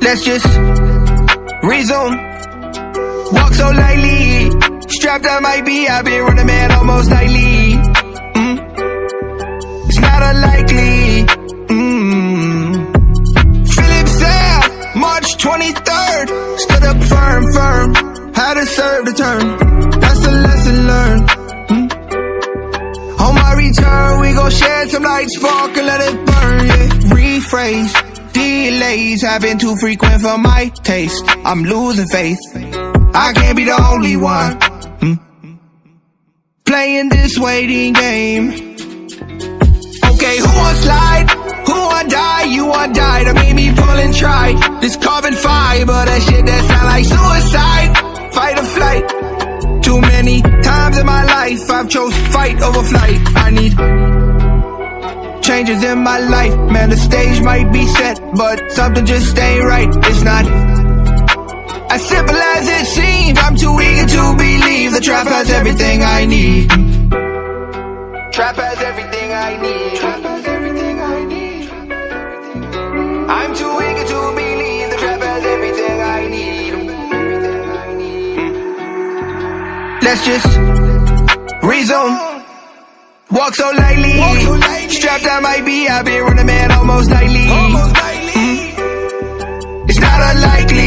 Let's just resume. Walk so lightly, strapped I might be. I've been running man almost nightly. It's not unlikely. Philip Sound, March 23rd. Stood up firm, had to serve the turn. That's the lesson learned. On my return, we gon' shed some light, spark and let it burn, yeah. Rephrase, delays have been too frequent for my taste. I'm losing faith, I can't be the only one playing this waiting game. Okay, who want slide? Who want die? You want die. That made me pull and try this carbon fiber, that shit that sound like suicide. Fight or flight. Too many times in my life I've chose fight over flight. I need changes in my life. Man, the stage might be set, but something just ain't right. It's not as simple as it seems. I'm too eager to believe the trap has everything I need. Trap has everything I need. Trap has everything I need. I'm too eager to believe the trap has everything I need. Let's just resume. Walk so lightly, strapped I might be. I've been running man almost nightly. It's not unlikely.